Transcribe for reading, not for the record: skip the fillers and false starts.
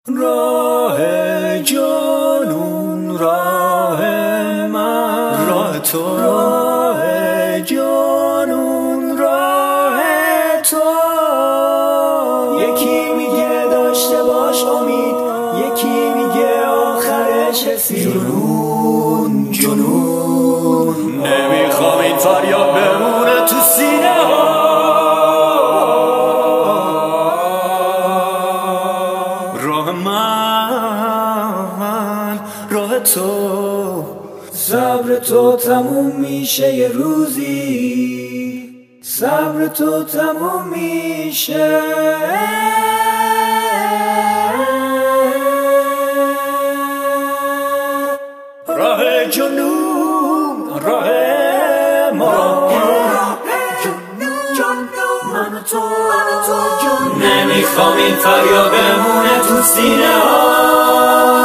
راه جنون راه من، راه تو راه جنون راه تو. یکی میگه داشته باش امید، یکی میگه آخرش رسید. جنون جنون نمیخوام این فریاد بمونه تو سینه ها. راه من راه تو، صبر تو تموم میشه یه روزی، صبر تو تموم میشه. راه جنون راه ما، من و تو نمیخوام این فریاد بمونه تو سینه ها.